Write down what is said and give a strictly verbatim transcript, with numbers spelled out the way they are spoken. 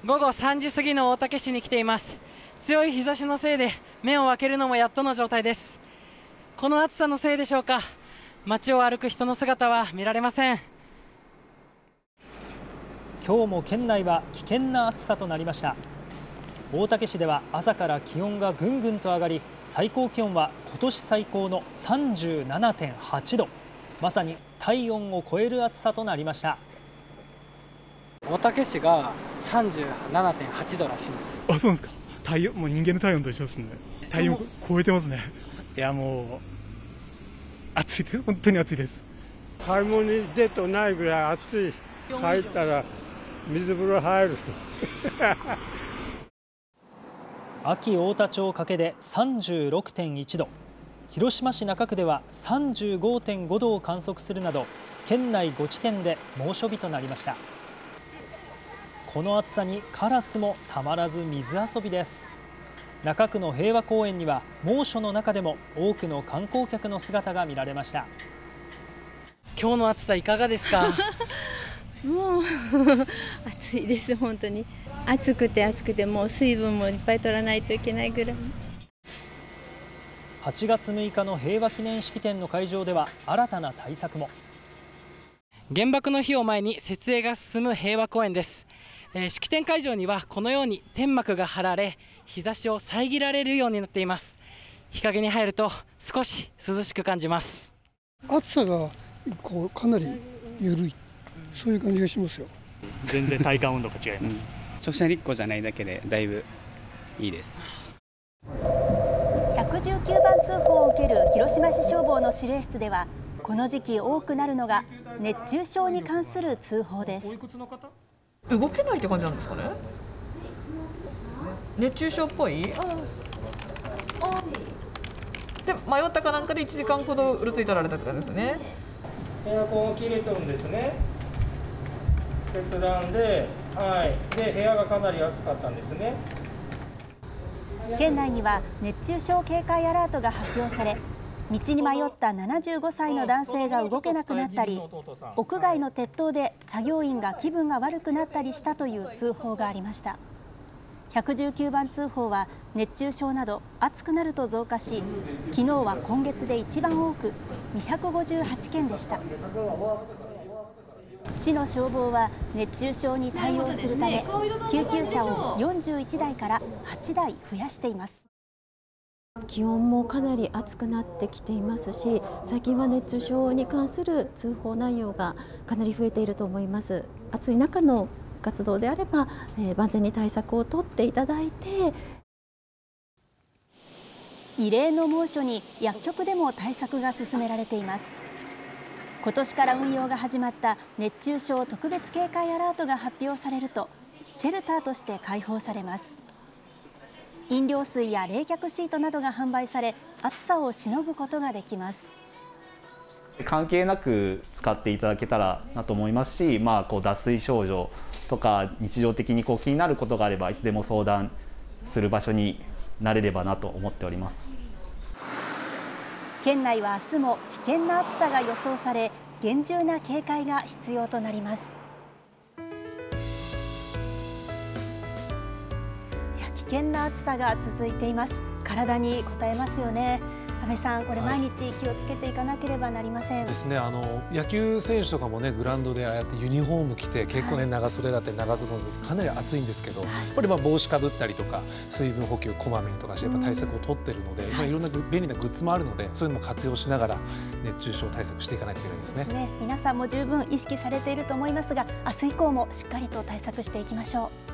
午後さんじ過ぎの大竹市に来ています。強い日差しのせいで目を開けるのもやっとの状態です。この暑さのせいでしょうか、街を歩く人の姿は見られません。 今日も県内は危険な暑さとなりました。大竹市では朝から気温がぐんぐんと上がり、最高気温は今年最高の さんじゅうななてんはちど、まさに体温を超える暑さとなりました。 大竹市が さんじゅうななてんはちどらしいんです。 あ、そうですか。体温、もう人間の体温と一緒ですね。体温超えてますね。いや、もう暑いです。本当に暑いです。 買い物に出とないぐらい暑い。帰ったら水風呂入る。 安芸太田町掛で さんじゅうろくてんいちど、広島市中区では さんじゅうごてんごどを観測するなど、県内ご地点で猛暑日となりました。この暑さにカラスもたまらず水遊びです。中区の平和公園には猛暑の中でも多くの観光客の姿が見られました。 今日の暑さいかがですか？ もう暑いです。本当に暑くて暑くて、もう水分もいっぱい取らないといけないぐらい。 はちがつむいかの平和記念式典の会場では新たな対策も。 原爆の日を前に設営が進む平和公園です。えー、式典会場にはこのように天幕が張られ、日差しを遮られるようになっています。日陰に入ると少し涼しく感じます。 暑さがこうかなり緩い、そういう感じがしますよ。 全然体感温度が違います。 うん、直射日光じゃないだけでだいぶいいです。 ひゃくじゅうきゅうばん通報を受ける広島市消防の指令室では、この時期多くなるのが熱中症に関する通報です。 動けないって感じなんですかね。熱中症っぽい。ああで迷ったかなんかでいちじかんほどうろついとられたって感じですね。 エアコンを切れてるんですね。切断で、はい、で部屋がかなり暑かったんですね。 県内には熱中症警戒アラートが発表され、道に迷ったななじゅうごさいの男性が動けなくなったり、屋外の鉄塔で作業員が気分が悪くなったりしたという通報がありました。ひゃくじゅうきゅうばん通報は熱中症など暑くなると増加し、昨日は今月で一番多くにひゃくごじゅうはちけんでした。市の消防は熱中症に対応するため、救急車をよんじゅういちだいからはちだい増やしています。 気温もかなり暑くなってきていますし、最近は熱中症に関する通報内容がかなり増えていると思います。暑い中の活動であれば、えー、万全に対策を取っていただいて。 異例の猛暑に薬局でも対策が進められています。今年から運用が始まった熱中症特別警戒アラートが発表されると、シェルターとして開放されます。飲料水や冷却シートなどが販売され、暑さをしのぐことができます。 関係なく使っていただけたらなと思いますし、まあ、こう脱水症状とか日常的にこう気になることがあればいつでも相談する場所になれればなと思っております。 県内は明日も危険な暑さが予想され、厳重な警戒が必要となります。いや、危険な暑さが続いています。体に応えますよね。安倍さん、これ毎日気をつけていかなければなりません。 ですね。あの野球選手とかもね、グラウンドでああやってユニフォーム着て、結構ね、長袖だって長ズボンでかなり暑いんですけど、やっぱりまあ帽子かぶったりとか水分補給こまめにとかしてやっぱ対策を取ってるので、まあいろんな便利なグッズもあるので、そういうのも活用しながら熱中症対策していかないといけないですね。 ね、皆さんも十分意識されていると思いますが、明日以降もしっかりと対策していきましょう。